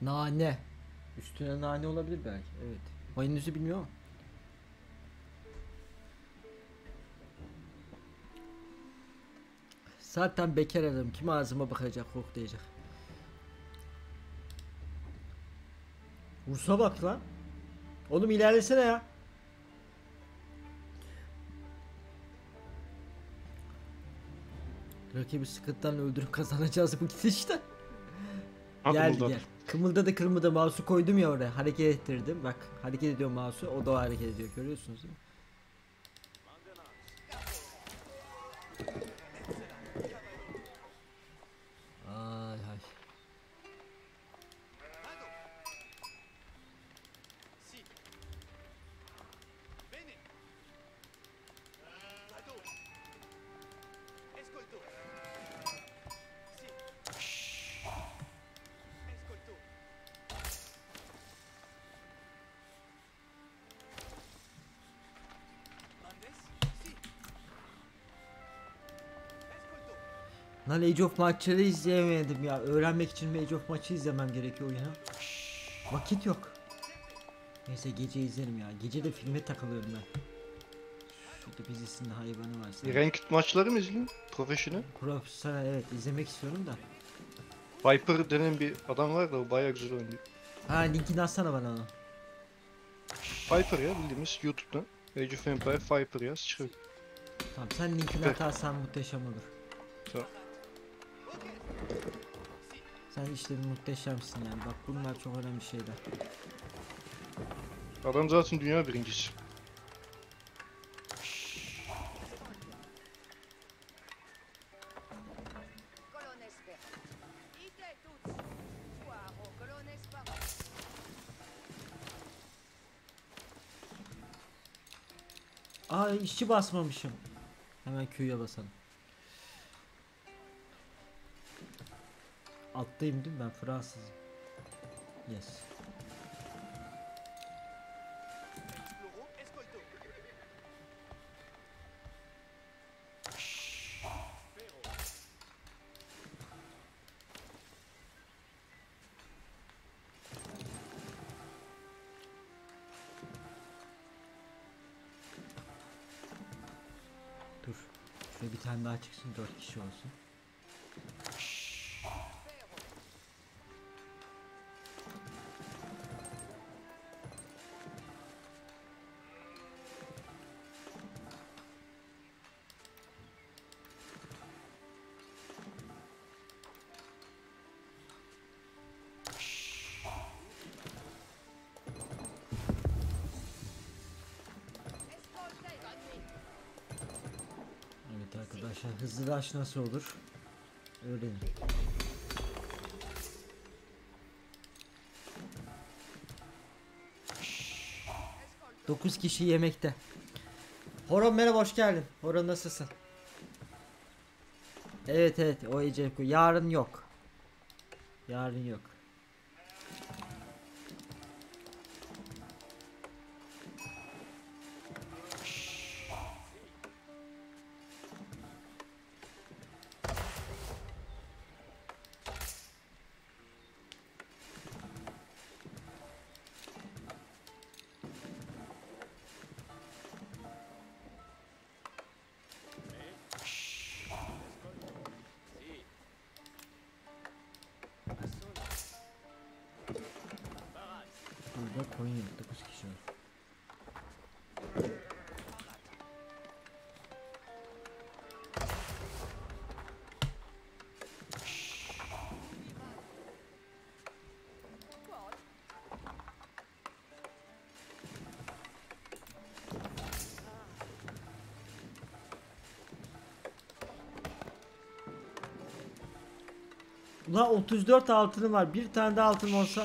Nane. Üstüne nane olabilir belki. Evet. Mayonezi bilmiyorum. Zaten bekar adam. Kim ağzıma bakacak, koklayacak. Vursa bak lan. Oğlum ilerlesene ya. Rakibi sıkıntıdan öldürüp kazanacağız bu gidişte. Ha, Gel kımıldadı. gel. Kımıldadı mouse'u koydum ya oraya. Hareket ettirdim. Bak hareket ediyor mouse'u. O da hareket ediyor. Görüyorsunuz değil mi? Ay ay. Lan Age of maçları izleyemedim ya. Öğrenmek için Age of maçı izlemem gerekiyor oyuna. Vakit yok. Neyse gece izlerim ya. Gece de filme takılıyorum ben. Şurada dizisinde hayvanı var. Ranked maçları mı izliyorsun? Profesyonel. Profesyonel evet izlemek istiyorum da. Viper denen bir adam var da o bayağı güzel oynuyor. Ha linkini atsana bana onu. Viper ya, bildiğimiz YouTube'dan. Age of Empire Viper yaz çıkıyor. Tamam sen linkini Evet. atarsan muhteşem olur. Tamam. Sen işte muhteşemsin yani. Bak bunlar çok önemli şeyler. Adam zaten dünya birincisi. Aa işçi basmamışım. Hemen Q'ya basalım. Alttayım değil mi ben Fransızım. Yes. Dur. Şöyle bir tane daha çıksın 4 kişi olsun. Evet arkadaşlar hızlı rush nasıl olur? Öğrenin. 9 kişi yemekte. Horon merhaba hoş geldin. Horon nasılsın? Evet evet o Ecevko. Yarın yok. Yarın yok. Burada koyun yok 9 kişi var. Ulan 34 altınım var. Bir tane daha altın olsa.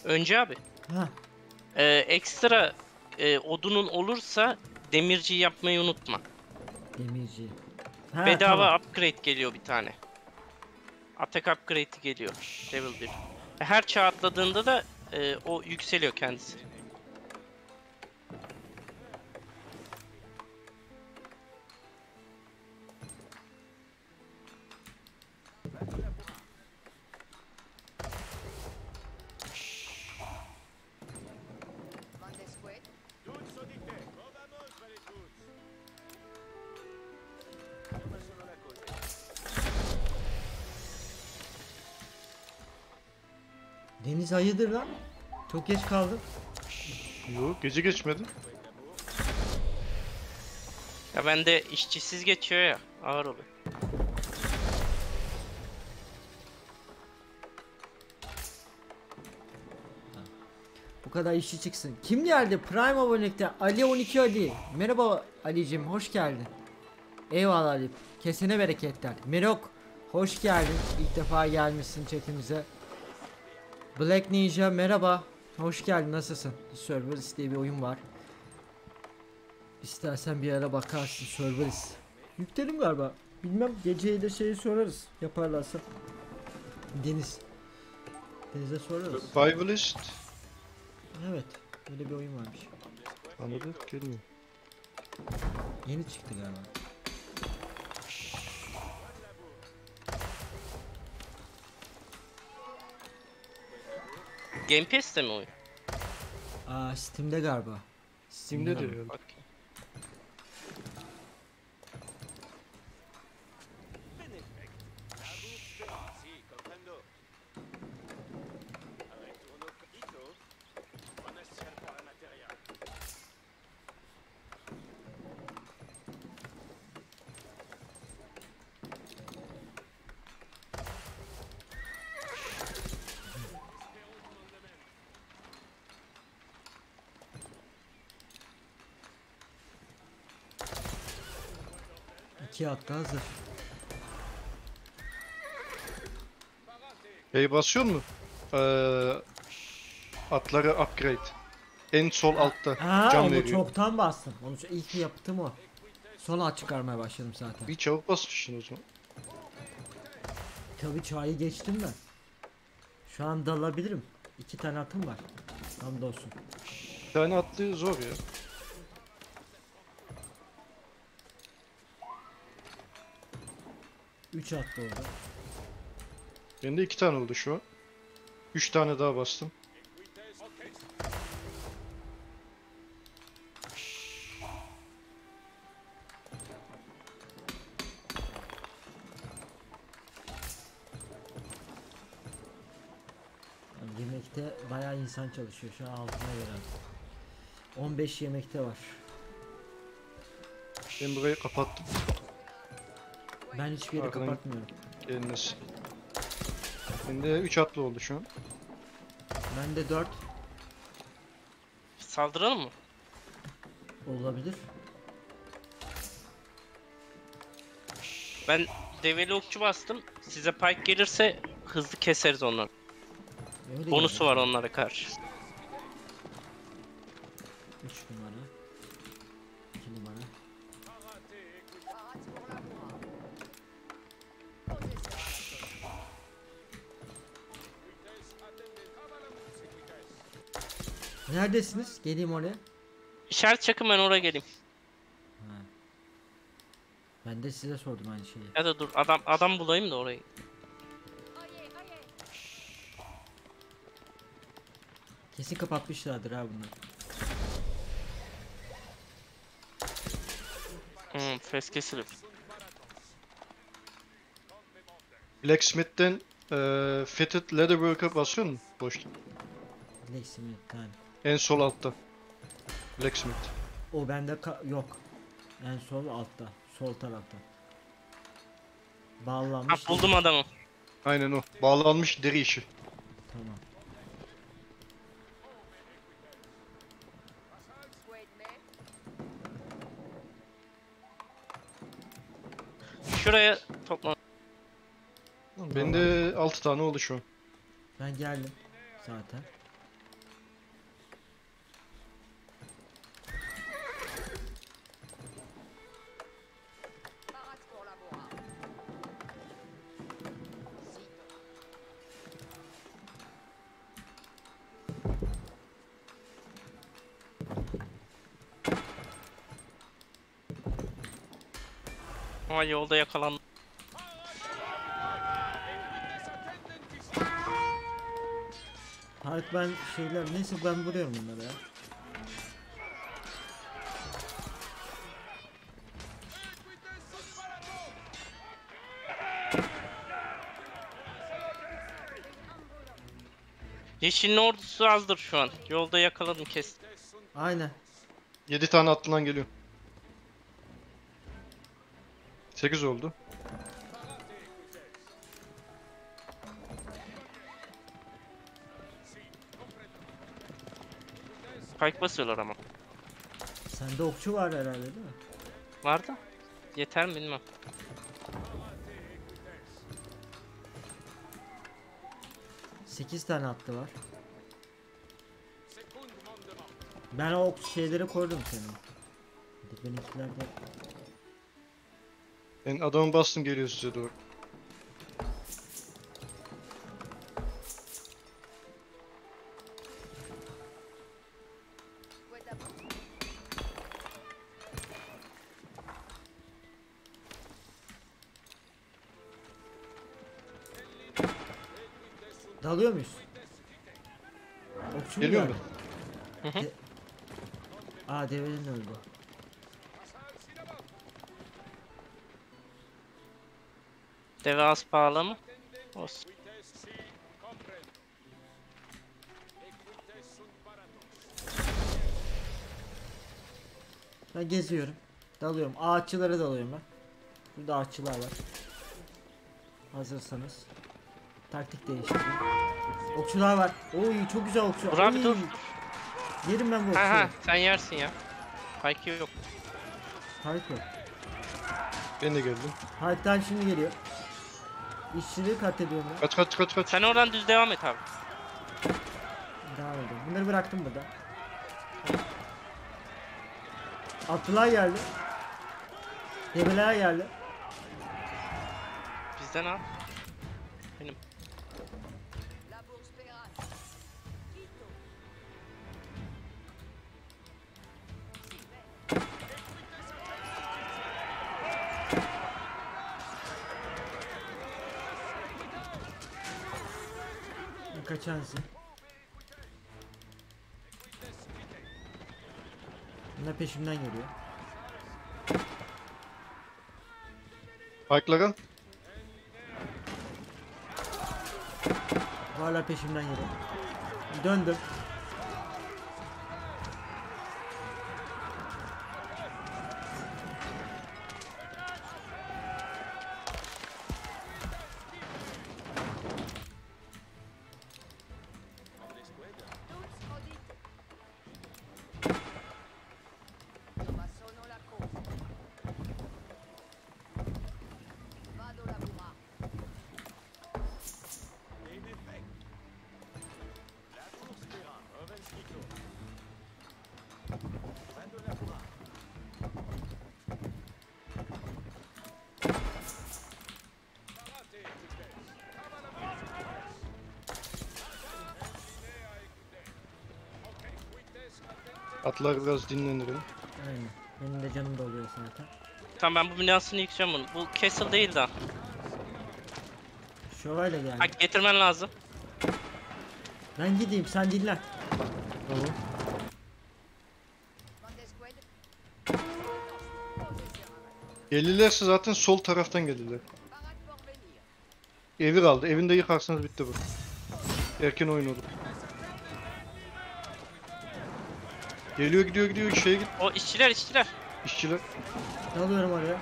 Önce abi. Ha. Ekstra odunun olursa demirci yapmayı unutma. Demirci. Ha, Bedava tamam. upgrade geliyor bir tane. Attack upgrade'i geliyor. Level 1. Her çağ atladığında da o yükseliyor kendisi. Deniz hayırdır lan? Çok geç kaldım. Yok, gece geçmedi. Ya bende işçisiz geçiyor ya. Ağır oluyor. Bu kadar işi çıksın. Kim geldi? Prime abonelikte Ali 12 Ali. Merhaba Ali'cim, hoş geldin. Eyvallah Ali. Kesene bereketler. Merok, hoş geldin. İlk defa gelmişsin chatimize. Black Ninja merhaba. Hoş geldin, nasılsın? Serverless diye bir oyun var. İstersen bir ara bakarsın, Serverless. Yüklerim galiba. Bilmem, geceye de şeyi sorarız yaparlarsa. Deniz. Deniz'e sorarız. Survivalist. Evet, böyle bir oyun varmış. Anladım, gelmiyor. Yeni çıktı galiba. Game Pass'te mi oyun? Aa, Steam'de galiba. Steam'de de galiba. herhalde. Bak. İki hatta hazır. Basıyor mu? Atları upgrade. En sol altta Aa, can onu veriyor. çoktan bastım. Onu ilk yaptım o. Sonra çıkarmaya başladım zaten. Bir çabuk basmışsın o zaman. Tabii çayı geçtim ben. Şu an dalabilirim. İki tane atım var. Hamdolsun. Bir tane atlı zor ya. Üç attı orada. Bende 2 tane oldu şu an. 3 tane daha bastım. Yani yemekte bayağı insan çalışıyor. Şu an altına göre. 15 yemekte var. Ben burayı kapattım. Ben hiçbir yeri Arkadan- kapatmıyorum. Gelmez. Bende 3 atlı oldu şu an. Bende 4 Saldıralım mı? olabilir. Ben develi okçu bastım. Size pike gelirse hızlı keseriz onları. Öyle Bonusu geldi. var onlara karşı. 3 numara. 2 numara. Neredesiniz? Geleyim oraya. İşaret çakın, ben oraya geleyim. Ha. Ben de size sordum aynı şeyi. Ya da dur adam bulayım da orayı. Kesin kapatmışlardır ha bunlar. Fes kesilir. Blacksmith'ten Fitted Leatherwork'a basıyor musun? Boşta. Blacksmith yani. En sol altta. Blacksmith. O bende yok. En sol altta. Sol tarafta. Ha, Bağlanmış. buldum adamı. Aynen o. Bağlanmış deri işi. Tamam. Şuraya toplan. Bende 6 tane oldu şu an. Ben geldim zaten. Ama yolda yakalandım. Tarık ben şeyler neyse ben vuruyorum bunları ya. Yeşil'in ordusu azdır şu an. Yolda yakaladım, kestim. Aynen. 7 tane atlından geliyor. 8 oldu. Pike basıyorlar ama. Sende okçu var herhalde değil mi? Vardı. Yeter mi bilmem. Sekiz tane attı var. Ben o şeyleri koydum senin. Hadi benimkiler de. Ben adamı bastım, geliyor size doğru. Dalıyor muyuz? Okçu mu Geliyor geldi? mu? Hı hı. Aa devenin öldü. Deve az pahalı mı? Olsun. Ben geziyorum. Dalıyorum. Ağaççılara dalıyorum ben. Burada ağaççılar var. Hazırsanız. Taktik değiştireyim. Okçular var. Oy çok güzel okçu. Dur abi, Oy. dur. Yerim ben bu Ha ha, okçuyu. sen yersin ya. Pike yok. Tarık yok. Ben de geldim. Tarık'tan şimdi geliyor. İşçiliği katlediyorum ben. Kaç kaç kaç kaç. Sen oradan düz devam et abi. Devam ediyorum. Bunları bıraktım burada. Atlılar geldi. Develer geldi. Bizden al. Benim. Kaçansın. Bunlar peşimden geliyor. Pike'lara. Hala peşimden geliyor. Döndüm. Atlar biraz dinlenirim. Aynen. Benim de canım doluyor zaten. Tamam, ben bu binasını yıkacağım bunu. Bu castle değil daha. Şövalye geldi. Ha, getirmen lazım. Ben gideyim sen dinlen. Tamam. Gelirlerse zaten sol taraftan gelirler. Evi kaldı. Evinde yıkarsanız bitti bu. Erken oyun olur. Geliyor gidiyor gidiyor şeye git. O işçiler. İşçiler. Dalıyorum oraya.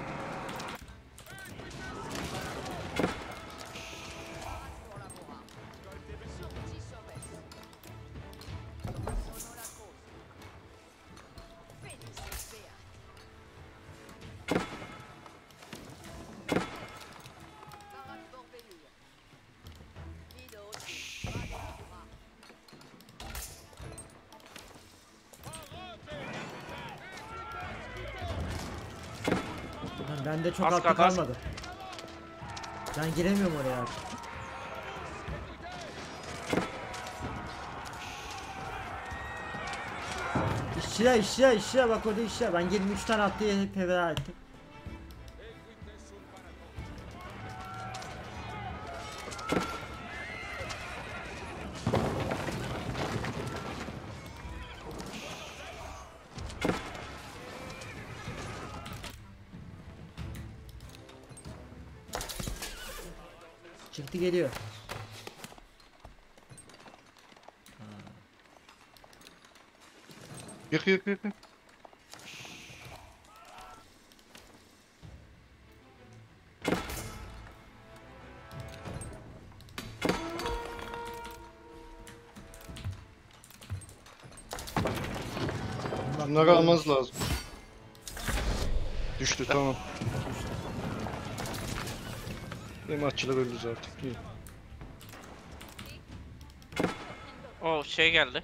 Lan bende çok Az atlı kaldı, az. kalmadı. Ben giremiyorum oraya artık. İşçiler bak orada işçiler. Ben geldim 3 tane atlıyı hep feda ettim. Çıktı geliyor. Yık yık yık. Yık. Bunları almaz lazım. Düştü tamam. Benim atçılar öldü zaten. İyi. O şey geldi.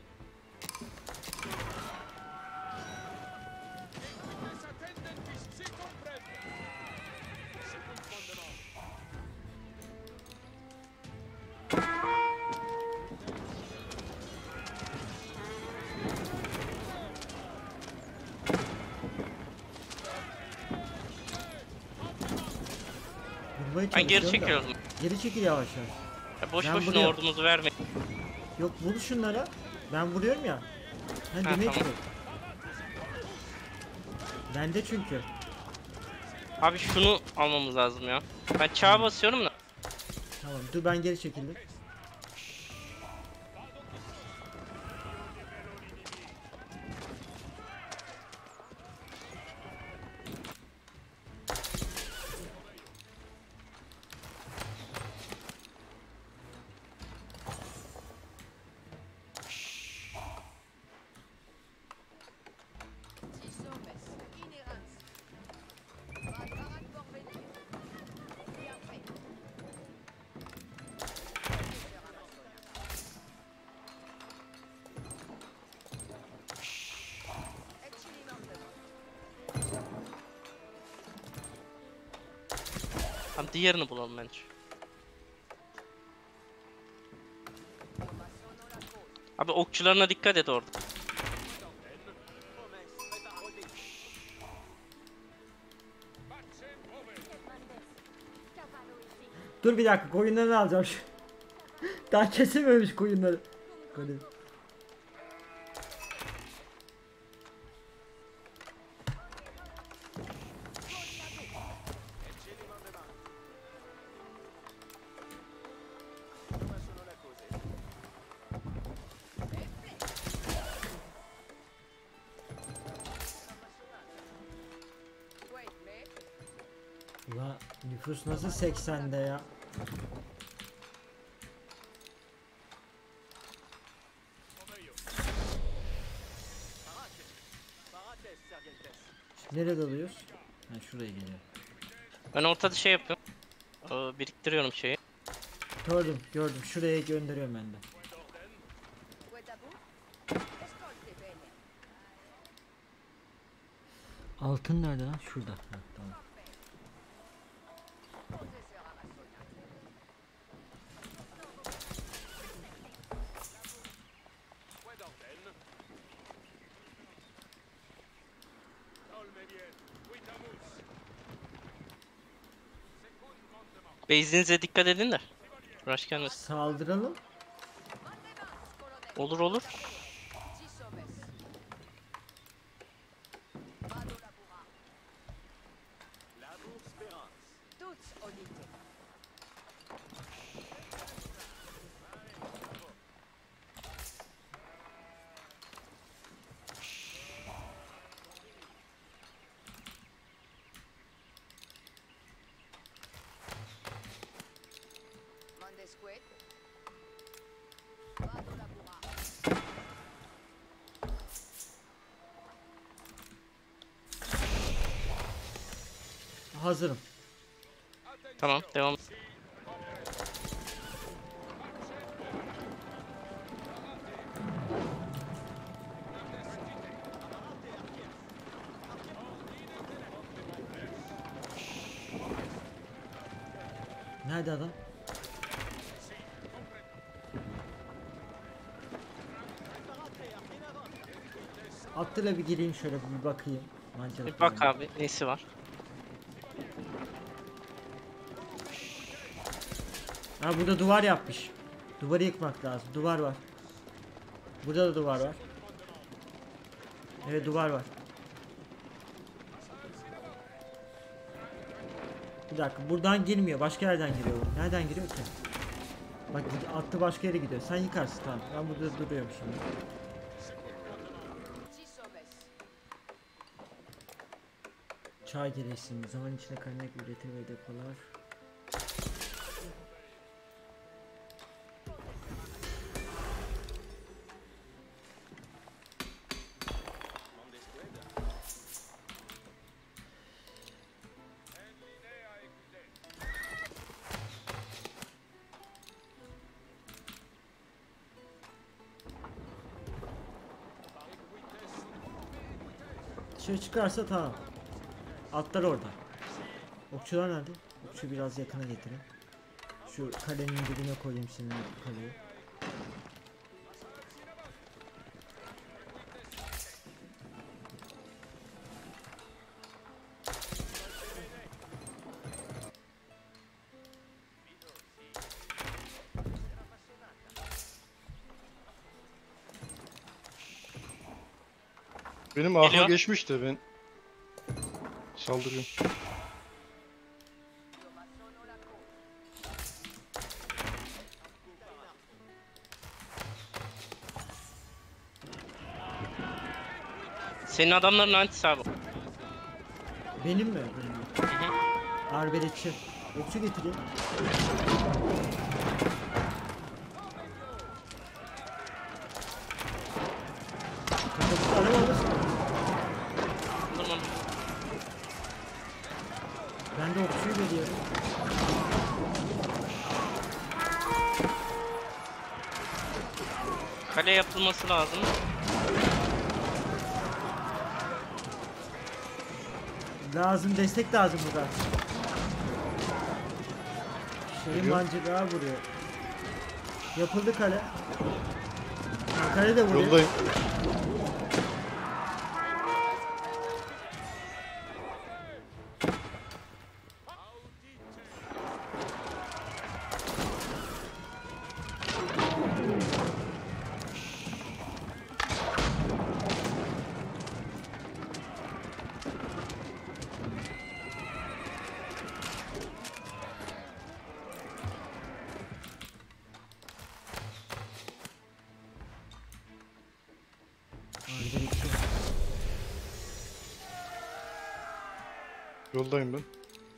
Vurmaya Ben geri çalışıyorum da. çekiliyorum. Geri çekil yavaş yavaş. Ya boş Ben boşuna buraya- ordumuzu vermeyin. Yok vur şunlara. Ben vuruyorum ya. Ha demek tamam. ki. Bende çünkü. Abi şunu almamız lazım ya. Ben çağa basıyorum da. Tamam dur ben geri çekildim. Tamam diğerini bulalım bence. Abi okçularına dikkat et orada. Dur bir dakika koyunları alacağım şu. Daha kesilmemiş koyunları. Koyun. Ulan nüfus nasıl 80'de ya? Nerede alıyoruz? Ha şuraya geliyor. Ben ortada şey yapıyorum. Biriktiriyorum şeyi. Gördüm gördüm şuraya gönderiyorum ben de. Altın nerede lan? Şurada. Ha, tamam. Base'inize dikkat edin de. Rush gelmesin. Saldıralım. Olur olur. Hazırım. Tamam devam. Nerede adam? Attıla bir gireyim şöyle bir bakayım. Mancınık Bir bak var mı? abi nesi var. Ha burada duvar yapmış. Duvarı yıkmak lazım. Duvar var. Burada da duvar var. Evet duvar var. Bir dakika, buradan girmiyor. Başka yerden giriyor. Nereden giriyor ki? Bak attı, başka yere gidiyor. Sen yıkarsın, tamam. Ben burada duruyorum şimdi. Çay gereksinim. Zaman içinde kaynak üretir ve depolar. Şey çıkarsa tamam. Atlar orada. Okçular nerede? Okçu biraz yakına getirin. Şu kalenin dibine koyayım senin kaleyi. Benim ahma Geliyor. geçmiş de ben saldırıyorum. Senin adamların antisi abi. Benim mi? Benim. Hı hı. Arbeletçi. Okçu getireyim. Kafası araba alırsın. Tamam. Ben de okçuyu veriyorum. Kale yapılması lazım. Lazım, destek lazım burada. Şeyin Geliyor. mancığa vuruyor. Yapıldı kale. Ha, kale de vuruyor. Yoldayım. Arbeletçi. Yoldayım ben.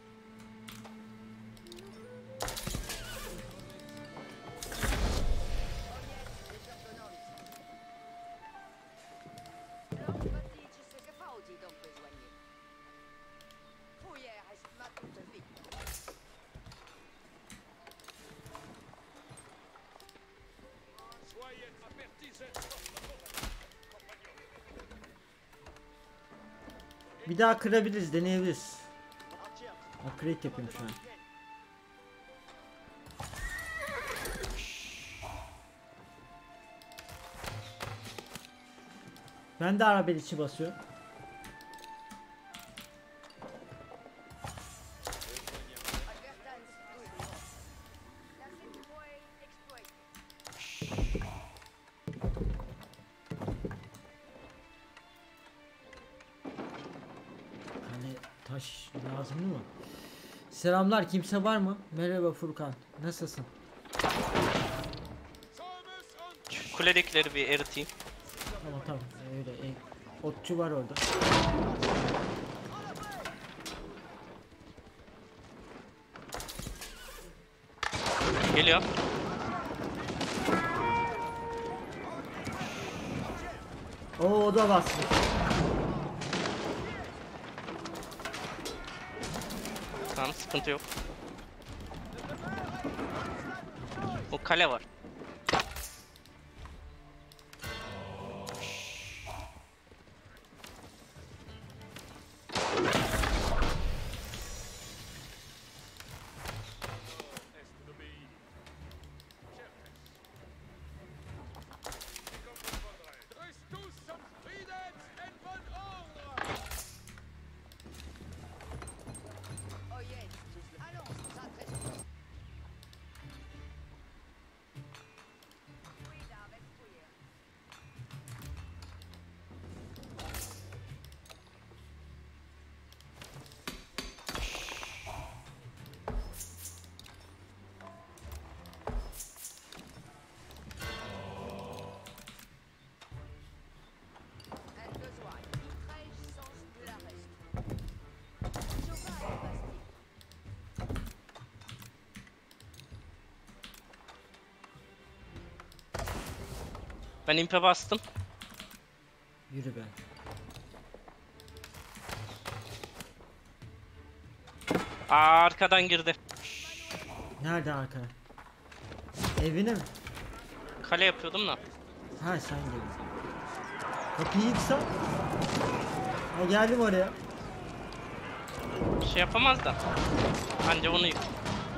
Bir daha kırabiliriz, deneyebiliriz. Upgrade yapıyorum şu an. Ben de arbeletçi basıyorum. Hani taş lazım değil mi? Selamlar, kimse var mı? Merhaba Furkan, nasılsın? Şu kuledekileri bir eriteyim. Tamam tamam, öyle. Otçu var orada. Geliyor. Oo, o da basmış. Tamam, sıkıntı yok. O kale var. Ben impe bastım. Yürü be. Arkadan girdi. Nerede arka? Evine mi? Kale yapıyordum da. Ha sen geldin. Kapıyı yıksan. Ha geldim oraya. Bir şey yapamaz da. Anca onu yık.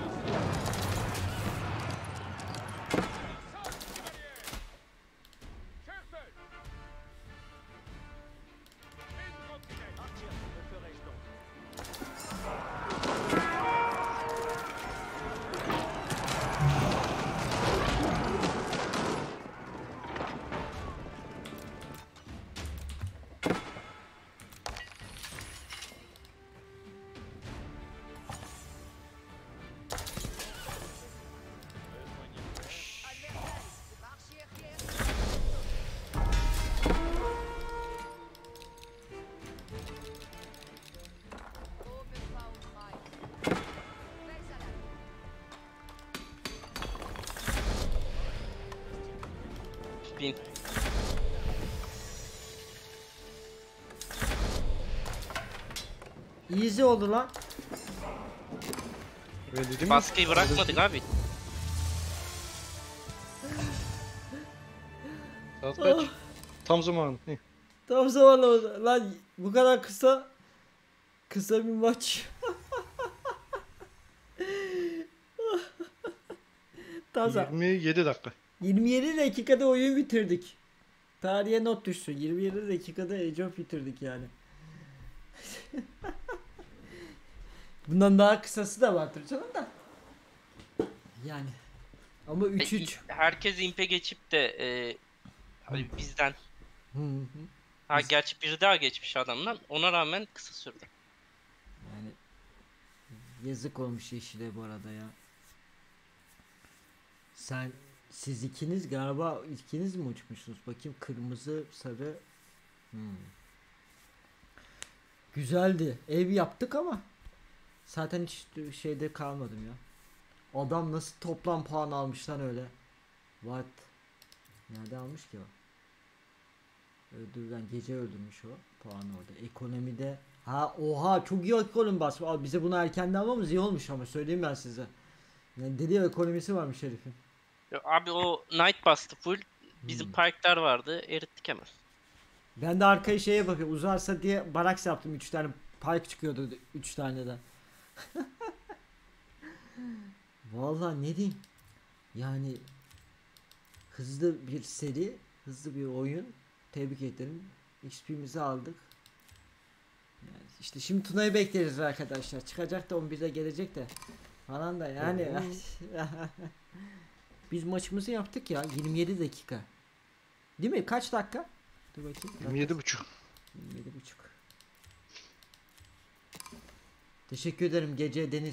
Bin. Easy oldu lan. Öyle değil mi? Baskıyı bırakmadık abi. Saat kaç? Tam zamanı. Heh. Tam zamanla oldu. Lan bu kadar kısa bir maç. Tam zaman. 27 dakika. 27 dakikada oyun bitirdik. Tarihe not düşsün. 27 dakikada Age of bitirdik yani. Bundan daha kısası da vardır canım da. Yani. Ama 3-3. Herkes impe geçip de abi bizden. Hı hı. Ha gerçi biri daha geçmiş adamdan. Ona rağmen kısa sürdü. Yani yazık olmuş Yeşil'e bu arada ya. Siz ikiniz galiba ikiniz mi uçmuşsunuz? Bakayım kırmızı, sarı. Güzeldi. Ev yaptık ama zaten hiç şeyde kalmadım ya. Adam nasıl toplam puan almış lan öyle? What? Nerede almış ki o? Öldürülen gece öldürmüş o puanı orada. Ekonomide oha çok iyi ekonomi basmış. Abi bize bunu erkenden almamız iyi olmuş ama söyleyeyim ben size. Yani deli ekonomisi varmış herifin. Abi o Knight bastı full. Bizim parklar vardı. Erittik hemen. Ben de arkaya şeye bakıyorum. Uzarsa diye baraks yaptım. 3 tane pike çıkıyordu 3 tane de. Vallahi ne diyeyim? Yani hızlı bir seri, hızlı bir oyun. Tebrik ederim. XP'mizi aldık. Yani işte şimdi Tuna'yı bekleriz arkadaşlar. Çıkacak da 11'de gelecek de falan da yani. Biz maçımızı yaptık ya 27 dakika. Değil mi? Kaç dakika? Dur bakayım. 27,5. 27,5. Teşekkür ederim Gece Deniz.